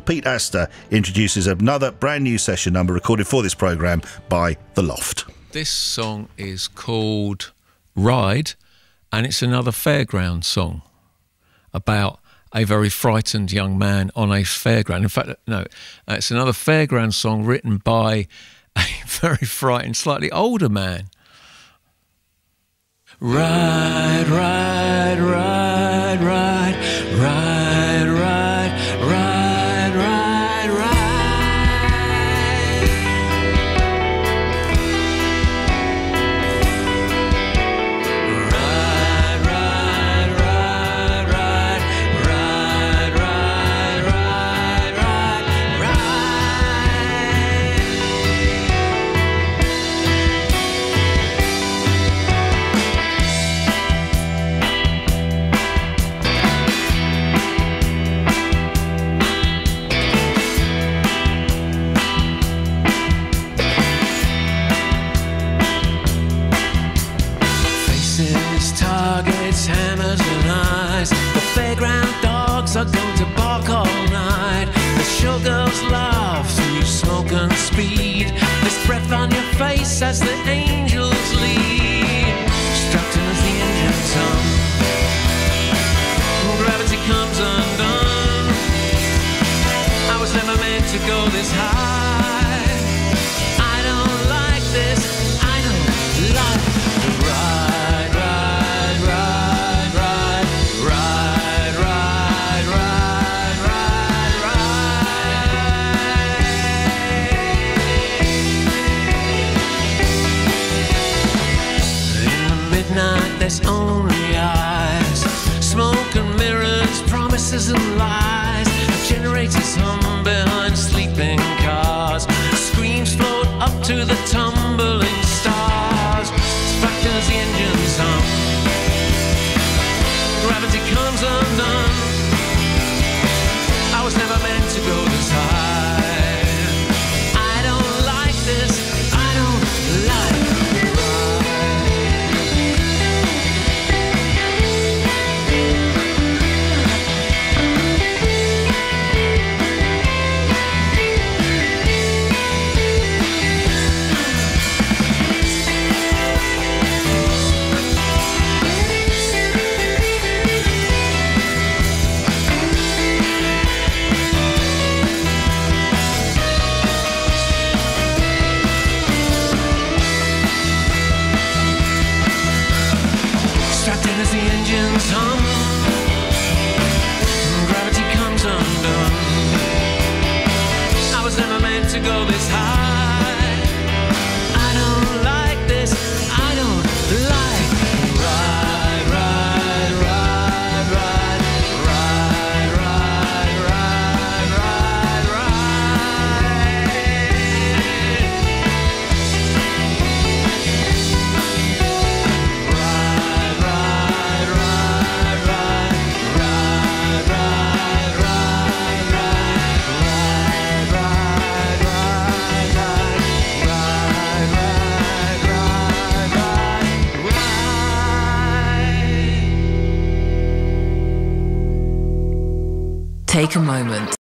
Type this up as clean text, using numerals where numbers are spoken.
Pete Astor introduces another brand new session number recorded for this programme by The Loft. This song is called Ride, and it's another fairground song about a very frightened young man on a fairground. In fact, no, it's another fairground song written by a very frightened, slightly older man. Ride, ride, ride, ride, ride, ride, ride, ride, ride. Ride, ride, ride, ride, ride, ride, ride, ride, ride. Faces, targets, hammers and eyes. The fairground dogs are going to bark all night. The showgirls laugh through smoke and speed. There's breath on your face as the angels lead. Strapped in as the engines hum, gravity comes undone. I was never meant to go this high. I don't like this, I don't like the ride, ride, ride, ride, ride, ride, ride, ride, ride. In the midnight there's only eyes, smoke and mirrors, promises and lies. Generators hum behind sleeping cars. Screams float up to the tumbling stars. Sparked as the engines hum, gravity comes undone. I was never meant to go this high. I don't like this, I don't like the strapped in as the engines hum, gravity comes undone. I was never meant to go this high. I don't like this, I don't like ride, ride, ride, ride, ride, ride, ride, ride, ride. Ride, ride, ride, ride, ride, ride, ride, ride, ride, ride, ride, ride, ride. Take a moment